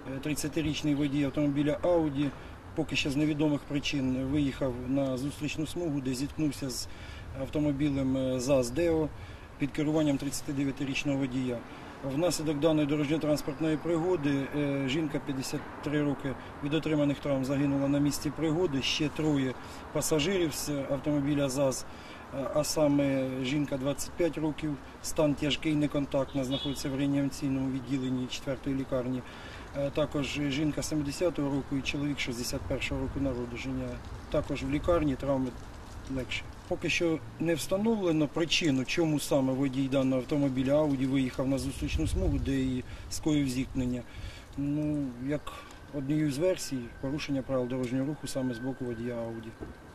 30-річний водій автомобіля Audi, поки що з невідомих причин виїхав на зустрічну смугу, де зіткнувся з автомобілем ЗАЗ «Део» під керуванням 39-річного водія. Внаслідок даної дорожньо-транспортної пригоди жінка 53 роки від отриманих травм загинула на місці пригоди, ще троє пасажирів з автомобіля ЗАЗ, а саме жінка 25 років, стан тяжкий, неконтактна, знаходиться в реанімаційному відділенні 4-ї лікарні. Також жінка 70-го року і чоловік 61-го року народження. Також в лікарні травми легші. Поки що не встановлено причину, чому саме водій даного автомобіля Audi виїхав на зустрічну смугу, де і скоїв зіткнення. Як однією з версій, порушення правил дорожнього руху саме з боку водія Audi.